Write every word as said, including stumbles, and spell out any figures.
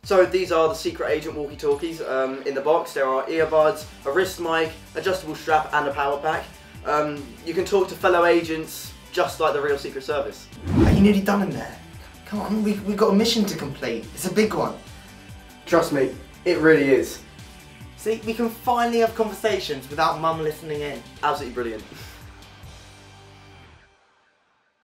So these are the Secret Agent Walkie Talkies. Um, in the box there are earbuds, a wrist mic, adjustable strap and a power pack. Um, you can talk to fellow agents just like the real Secret Service. Are you nearly done in there? Come on, we, we've got a mission to complete. It's a big one. Trust me, it really is. See, we can finally have conversations without Mum listening in. Absolutely brilliant.